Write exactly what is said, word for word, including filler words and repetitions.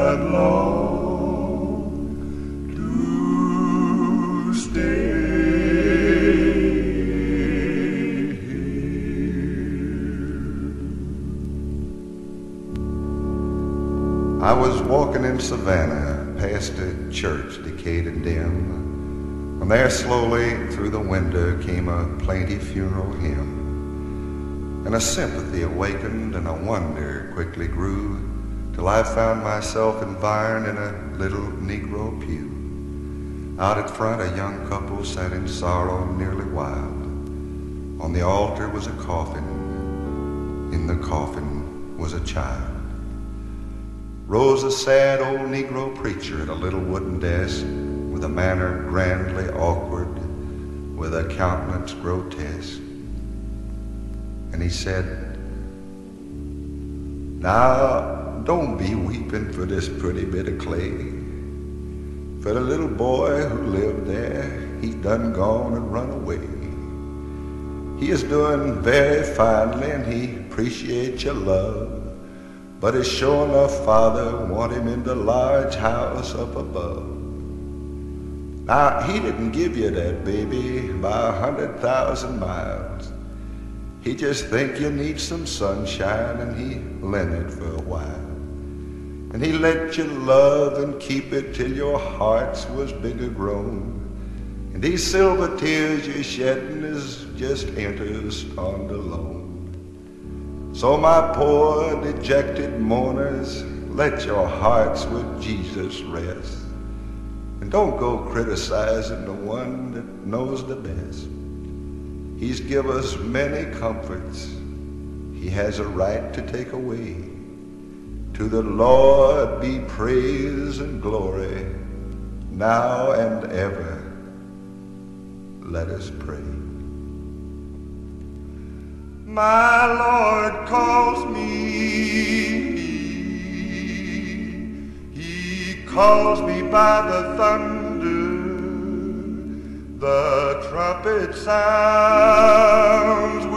that long to stay here. I was walking in Savannah past a church decayed and dim, when there slowly through the window came a plaintive funeral hymn. And a sympathy awakened and a wonder quickly grew, till I found myself environed in a little Negro pew. Out at front a young couple sat in sorrow nearly wild. On the altar was a coffin, in the coffin was a child. Rose a sad old Negro preacher at a little wooden desk, with a manner grandly awkward, with a countenance grotesque. And he said, "Now, don't be weeping for this pretty bit of clay. For the little boy who lived there, he's done gone and run away. He is doing very finely and he appreciates your love, but his sure enough father want him in the large house up above. Now, he didn't give you that baby by a hundred thousand miles. He just think you need some sunshine and he lent it for a while. And he let you love and keep it till your hearts was bigger grown. And these silver tears you're shedding is just interest on the loan. So my poor dejected mourners, let your hearts with Jesus rest. And don't go criticizing the one that knows the best. He's give us many comforts he has a right to take away. To the Lord be praise and glory, now and ever. Let us pray. My Lord calls me, he calls me by the thunder. The trumpet sounds